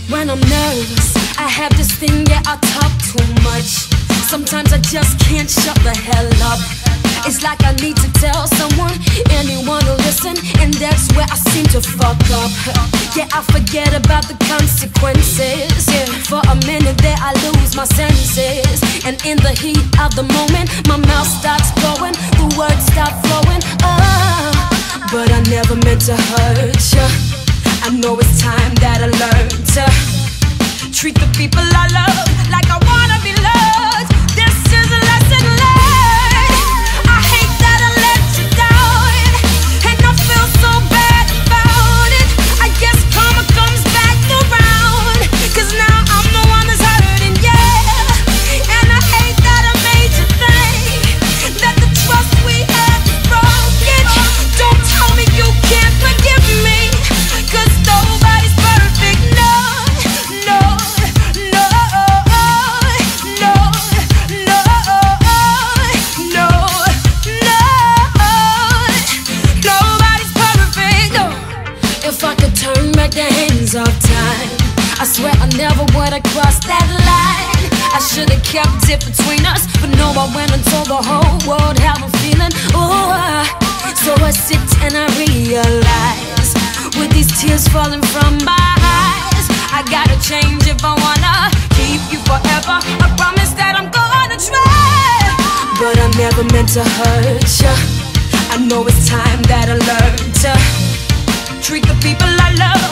When I'm nervous, I have this thing, yeah, I talk too much. Sometimes I just can't shut the hell up. It's like I need to tell someone, anyone will listen, and that's where I seem to fuck up. Yeah, I forget about the consequences. Yeah, for a minute there I lose my senses, and in the heat of the moment, my mouth starts going, the words start flowing. But I never meant to hurt you. I know it's time that I learn to treat the people I love like I wanna be loved. This is a lesson learned. I hate that I let you down, and I feel so bad about it. I guess karma comes back around, 'cause now I'm the one that's hurting, yeah. And I hate that I made you think that the trust we had is broken. Don't tell me you can't forgive me, 'cause nobody's perfect, no, no, no, no, no, no, no. Nobody's perfect, no. If I could turn back the hands of time, I swear I never would have crossed that line. I should have kept it between us, but no, I went and told the whole world how I'm feeling. Oh, so I sit and I realize, with these tears falling from my eyes, I gotta change if I wanna keep you forever. I promise that I'm gonna try, but I never meant to hurt you. I know it's time that I learn to treat the people I love